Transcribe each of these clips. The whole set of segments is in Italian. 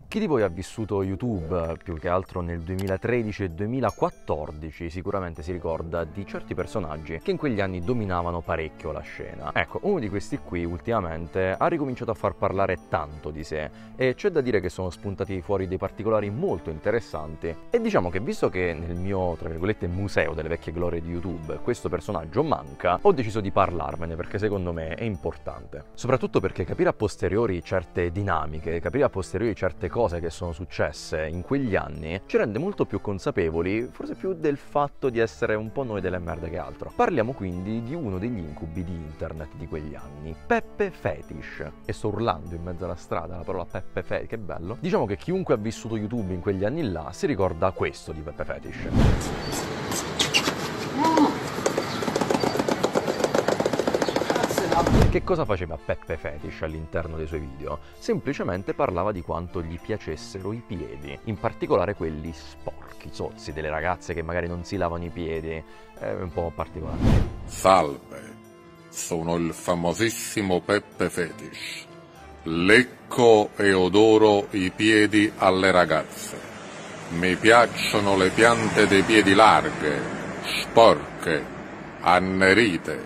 Chi di voi ha vissuto YouTube più che altro nel 2013 e 2014 sicuramente si ricorda di certi personaggi che in quegli anni dominavano parecchio la scena. Ecco, uno di questi qui ultimamente ha ricominciato a far parlare tanto di sé e c'è da dire che sono spuntati fuori dei particolari molto interessanti e diciamo che visto che nel mio, tra virgolette, museo delle vecchie glorie di YouTube questo personaggio manca, ho deciso di parlarvene perché secondo me è importante. Soprattutto perché capire a posteriori certe dinamiche, capire a posteriori certe cose che sono successe in quegli anni ci rende molto più consapevoli, forse più del fatto di essere un po' noi delle merde che altro. Parliamo quindi di uno degli incubi di internet di quegli anni, Peppe Fetish. E sto urlando in mezzo alla strada la parola Peppe Fetish, che bello. Diciamo che chiunque ha vissuto YouTube in quegli anni là si ricorda questo di Peppe Fetish. Che cosa faceva Peppe Fetish all'interno dei suoi video? Semplicemente parlava di quanto gli piacessero i piedi, in particolare quelli sporchi, zozzi, delle ragazze che magari non si lavano i piedi, è un po' particolare. Salve, sono il famosissimo Peppe Fetish. Lecco e odoro i piedi alle ragazze. Mi piacciono le piante dei piedi larghe, sporche, annerite,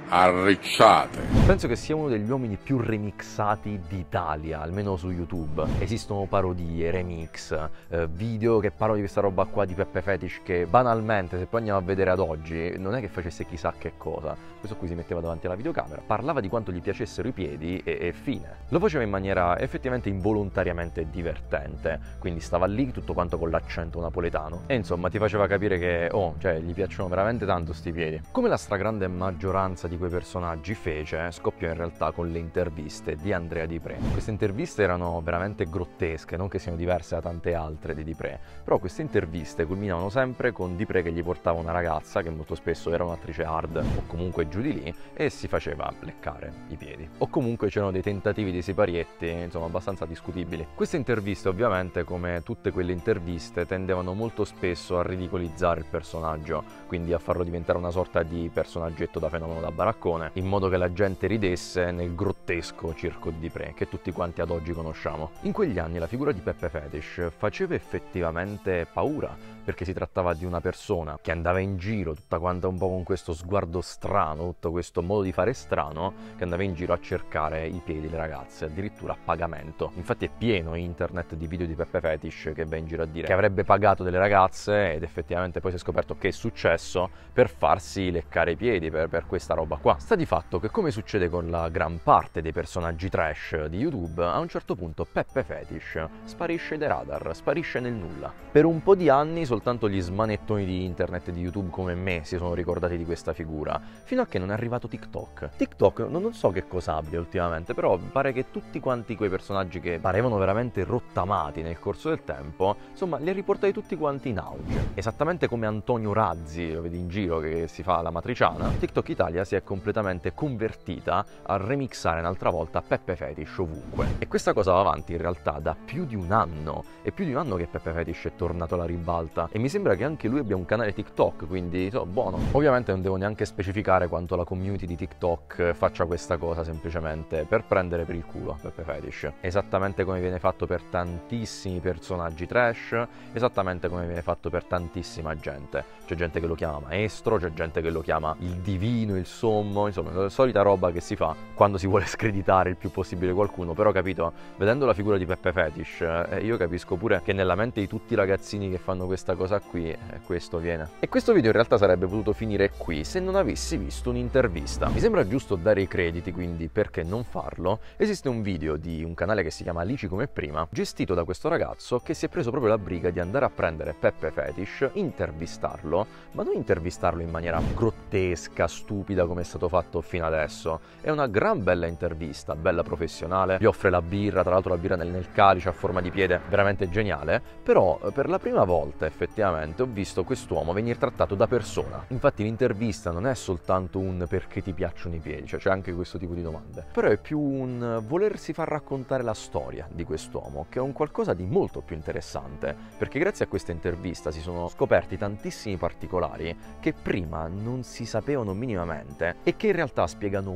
arricciate. Penso che sia uno degli uomini più remixati d'Italia, almeno su YouTube. Esistono parodie, remix, video che parlano di questa roba qua di Peppe Fetish che banalmente, se poi andiamo a vedere ad oggi, non è che facesse chissà che cosa. Questo qui si metteva davanti alla videocamera, parlava di quanto gli piacessero i piedi e fine. Lo faceva in maniera effettivamente involontariamente divertente, quindi stava lì tutto quanto con l'accento napoletano e insomma ti faceva capire che, cioè gli piacciono veramente tanto sti piedi. Come la stragrande maggioranza di quei personaggi fece, scoppiò in realtà con le interviste di Andrea Di Pré. Queste interviste erano veramente grottesche, non che siano diverse da tante altre di Di Pré, però queste interviste culminavano sempre con Di Pré che gli portava una ragazza, che molto spesso era un'attrice hard o comunque giù di lì, e si faceva leccare i piedi. O comunque c'erano dei tentativi di siparietti, insomma abbastanza discutibili. Queste interviste ovviamente, come tutte quelle interviste, tendevano molto spesso a ridicolizzare il personaggio, quindi a farlo diventare una sorta di personaggetto da fenomeno da baraccone, in modo che la gente ridesse nel grottesco circo di Di Pré, che tutti quanti ad oggi conosciamo. In quegli anni la figura di Peppe Fetish faceva effettivamente paura, perché si trattava di una persona che andava in giro tutta quanta un po' con questo sguardo strano, tutto questo modo di fare strano, che andava in giro a cercare i piedi delle ragazze, addirittura a pagamento. Infatti è pieno internet di video di Peppe Fetish che va in giro a dire che avrebbe pagato delle ragazze ed effettivamente poi si è scoperto che è successo per farsi leccare i piedi per questa roba qua. Sta di fatto che, come succede con la gran parte dei personaggi trash di YouTube, a un certo punto Peppe Fetish sparisce dai radar, sparisce nel nulla. Per un po' di anni soltanto gli smanettoni di internet di YouTube come me si sono ricordati di questa figura, fino a che non è arrivato TikTok. TikTok non so che cosa abbia ultimamente, però pare che tutti quanti quei personaggi che parevano veramente rottamati nel corso del tempo, insomma, li ha riportati tutti quanti in auge. Esattamente come Antonio Razzi, lo vedi in giro che si fa la matriciana, TikTok Italia si è completamente convertita a remixare un'altra volta Peppe Fetish ovunque. E questa cosa va avanti in realtà da più di un anno. È più di un anno che Peppe Fetish è tornato alla ribalta e mi sembra che anche lui abbia un canale TikTok, quindi buono. Ovviamente non devo neanche specificare quanto la community di TikTok faccia questa cosa semplicemente per prendere per il culo Peppe Fetish. Esattamente come viene fatto per tantissimi personaggi trash, esattamente come viene fatto per tantissima gente. C'è gente che lo chiama maestro, c'è gente che lo chiama il divino, il sommo, insomma la solita roba che si fa quando si vuole screditare il più possibile qualcuno. Però capito, vedendo la figura di Peppe Fetish io capisco pure che nella mente di tutti i ragazzini che fanno questa cosa qui questo viene. E questo video in realtà sarebbe potuto finire qui se non avessi visto un'intervista. Mi sembra giusto dare i crediti, quindi perché non farlo? Esiste un video di un canale che si chiama Alici come prima, gestito da questo ragazzo che si è preso proprio la briga di andare a prendere Peppe Fetish, intervistarlo, ma non intervistarlo in maniera grottesca, stupida come è stato fatto fino adesso. È una gran bella intervista, bella professionale, gli offre la birra, tra l'altro la birra nel calice a forma di piede, veramente geniale, però per la prima volta effettivamente ho visto quest'uomo venire trattato da persona. Infatti l'intervista non è soltanto un perché ti piacciono i piedi, cioè c'è anche questo tipo di domande, però è più un volersi far raccontare la storia di quest'uomo, che è un qualcosa di molto più interessante, perché grazie a questa intervista si sono scoperti tantissimi particolari che prima non si sapevano minimamente fate e che in realtà spiegano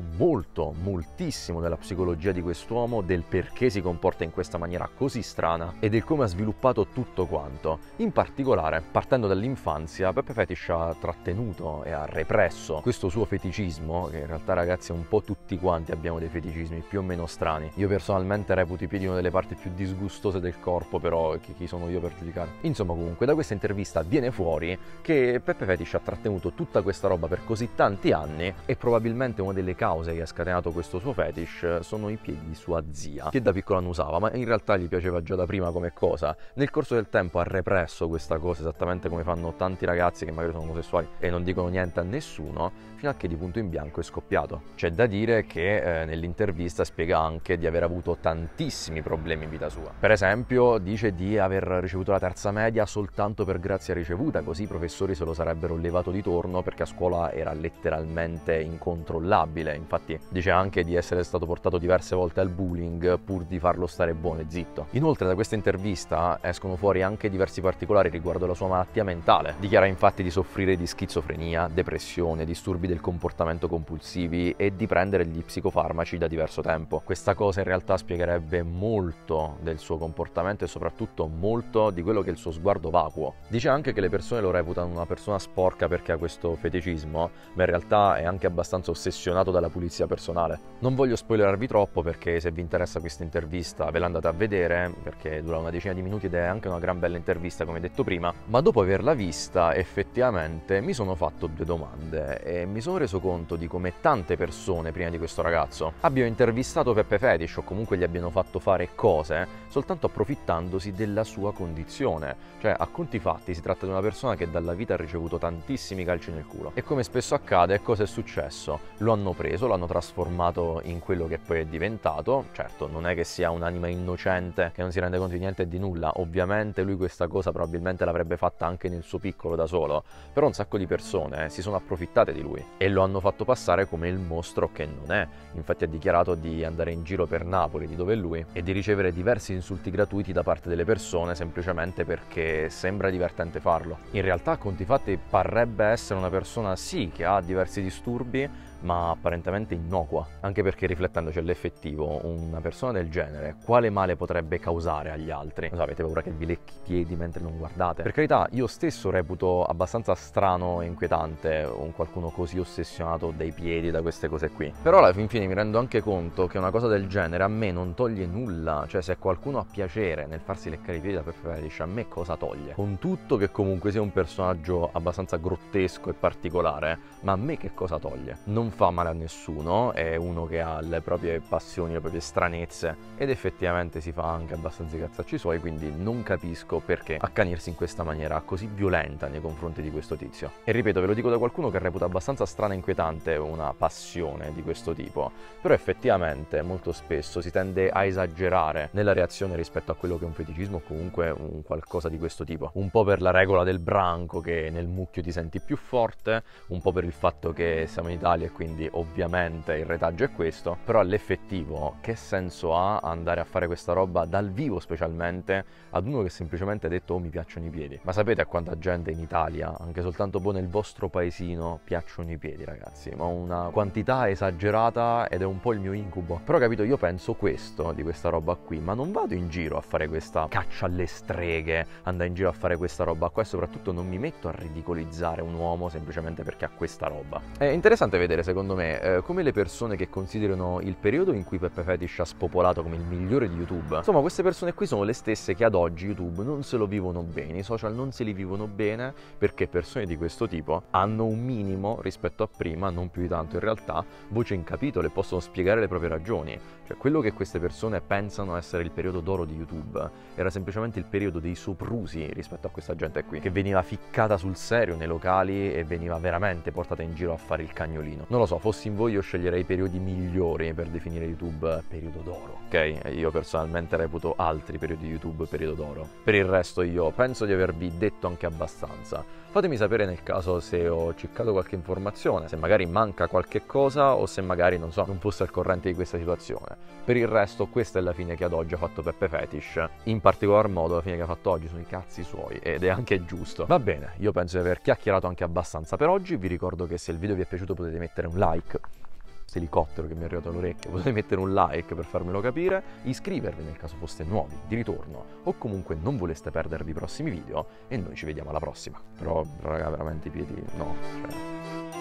moltissimo della psicologia di quest'uomo, del perché si comporta in questa maniera così strana e del come ha sviluppato tutto quanto. In particolare, partendo dall'infanzia, Peppe Fetish ha trattenuto e ha represso questo suo feticismo, che in realtà, ragazzi, un po' tutti quanti abbiamo dei feticismi più o meno strani. Io personalmente reputo i piedi una delle parti più disgustose del corpo, però chi sono io per giudicare? Insomma, comunque, da questa intervista viene fuori che Peppe Fetish ha trattenuto tutta questa roba per così tanti anni e probabilmente una delle cause che ha scatenato questo suo fetish sono i piedi di sua zia, che da piccola non usava, ma in realtà gli piaceva già da prima come cosa. Nel corso del tempo ha represso questa cosa, esattamente come fanno tanti ragazzi che magari sono omosessuali e non dicono niente a nessuno, fino a che di punto in bianco è scoppiato. C'è da dire che nell'intervista spiega anche di aver avuto tantissimi problemi in vita sua. Per esempio dice di aver ricevuto la terza media soltanto per grazia ricevuta, così i professori se lo sarebbero levato di torno perché a scuola era letteralmente incontrollabile. Infatti dice anche di essere stato portato diverse volte al bullying pur di farlo stare buono e zitto. Inoltre da questa intervista escono fuori anche diversi particolari riguardo la sua malattia mentale. Dichiara infatti di soffrire di schizofrenia, depressione, disturbi del comportamento compulsivi e di prendere gli psicofarmaci da diverso tempo. Questa cosa in realtà spiegherebbe molto del suo comportamento e soprattutto molto di quello che è il suo sguardo vacuo. Dice anche che le persone lo reputano una persona sporca perché ha questo feticismo, ma in realtà è anche abbastanza ossessionato dalla pulizia personale. Non voglio spoilerarvi troppo perché se vi interessa questa intervista ve la andate a vedere, perché dura una decina di minuti ed è anche una gran bella intervista come detto prima, ma dopo averla vista effettivamente mi sono fatto due domande e mi sono reso conto di come tante persone prima di questo ragazzo abbiano intervistato Peppe Fetish o comunque gli abbiano fatto fare cose soltanto approfittandosi della sua condizione. Cioè, a conti fatti si tratta di una persona che dalla vita ha ricevuto tantissimi calci nel culo e come spesso accade, cosa è successo? Lo hanno preso, l'hanno trasformato in quello che poi è diventato. Certo, non è che sia un'anima innocente che non si rende conto di niente e di nulla, ovviamente lui questa cosa probabilmente l'avrebbe fatta anche nel suo piccolo da solo, però un sacco di persone si sono approfittate di lui e lo hanno fatto passare come il mostro che non è. Infatti ha dichiarato di andare in giro per Napoli, di dove è lui, e di ricevere diversi insulti gratuiti da parte delle persone semplicemente perché sembra divertente farlo. In realtà, a conti fatti, parrebbe essere una persona sì che ha diversi disturbi, ma apparentemente innocua, anche perché riflettendoci all'effettivo, una persona del genere quale male potrebbe causare agli altri? Non so, avete paura che vi lecchi i piedi mentre non guardate? Per carità, io stesso reputo abbastanza strano e inquietante un qualcuno così ossessionato dai piedi, da queste cose qui, però alla fin fine mi rendo anche conto che una cosa del genere a me non toglie nulla. Cioè, se qualcuno ha piacere nel farsi leccare i piedi da Peppe Fetish, a me cosa toglie? Con tutto che comunque sia un personaggio abbastanza grottesco e particolare, ma a me che cosa toglie? Non fa male a nessuno, è uno che ha le proprie passioni, le proprie stranezze ed effettivamente si fa anche abbastanza i cazzacci suoi, quindi non capisco perché accanirsi in questa maniera così violenta nei confronti di questo tizio. E ripeto, ve lo dico da qualcuno che reputa abbastanza strana e inquietante una passione di questo tipo, però effettivamente molto spesso si tende a esagerare nella reazione rispetto a quello che è un feticismo o comunque un qualcosa di questo tipo, un po' per la regola del branco che nel mucchio ti senti più forte, un po' per il fatto che siamo in Italia e quindi ovviamente il retaggio è questo, però all'effettivo che senso ha andare a fare questa roba dal vivo, specialmente ad uno che semplicemente ha detto oh mi piacciono i piedi? Ma sapete a quanta gente in Italia, anche soltanto nel vostro paesino, piacciono i piedi, ragazzi? Ma una quantità esagerata ed è un po' il mio incubo. Però capito, io penso questo di questa roba qui, ma non vado in giro a fare questa caccia alle streghe, andare in giro a fare questa roba qua e soprattutto non mi metto a ridicolizzare un uomo semplicemente perché ha questa roba. È interessante vedere, secondo me, come le persone che considerano il periodo in cui Peppe Fetish ha spopolato come il migliore di YouTube, insomma queste persone qui sono le stesse che ad oggi YouTube non se lo vivono bene, i social non se li vivono bene, perché persone di questo tipo hanno un minimo rispetto a prima, non più di tanto in realtà, voce in capitolo e possono spiegare le proprie ragioni. Cioè, quello che queste persone pensano essere il periodo d'oro di YouTube era semplicemente il periodo dei soprusi rispetto a questa gente qui, che veniva ficcata sul serio nei locali e veniva veramente portata in giro a fare il cagnolino. Non lo so, fossi in voi io sceglierei i periodi migliori per definire YouTube periodo d'oro, ok? Io personalmente reputo altri periodi di YouTube periodo d'oro. Per il resto io penso di avervi detto anche abbastanza. Fatemi sapere nel caso se ho cercato qualche informazione, se magari manca qualche cosa o se magari, non so, non fosse al corrente di questa situazione. Per il resto questa è la fine che ad oggi ha fatto Peppe Fetish, in particolar modo la fine che ha fatto oggi sono i cazzi suoi, ed è anche giusto. Va bene, io penso di aver chiacchierato anche abbastanza per oggi, vi ricordo che se il video vi è piaciuto potete mettere un like, questo elicottero che mi è arrivato all'orecchio, potete mettere un like per farmelo capire, iscrivervi nel caso foste nuovi, di ritorno, o comunque non voleste perdervi i prossimi video, e noi ci vediamo alla prossima. Però raga, veramente i piedi no, cioè...